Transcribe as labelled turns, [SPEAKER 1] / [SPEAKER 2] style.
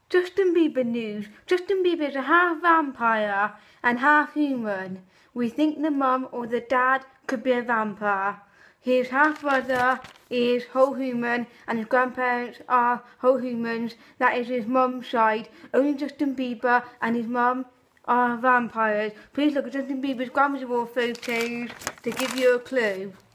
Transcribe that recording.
[SPEAKER 1] Justin Bieber news. Justin Bieber is a half vampire and half human. We think the mum or the dad could be a vampire. His half brother is whole human and his grandparents are whole humans. That is his mum's side. Only Justin Bieber and his mum are vampires. Please look at Justin Bieber's grandmother's photos to give you a clue.